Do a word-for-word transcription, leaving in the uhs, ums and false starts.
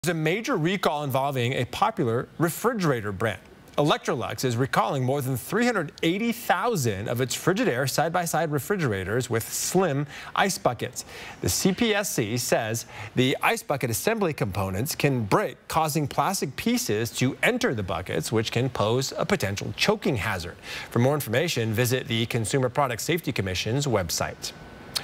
There's a major recall involving a popular refrigerator brand. Electrolux is recalling more than three hundred eighty thousand of its Frigidaire side-by-side refrigerators with slim ice buckets. The C P S C says the ice bucket assembly components can break, causing plastic pieces to enter the buckets, which can pose a potential choking hazard. For more information, visit the Consumer Product Safety Commission's website.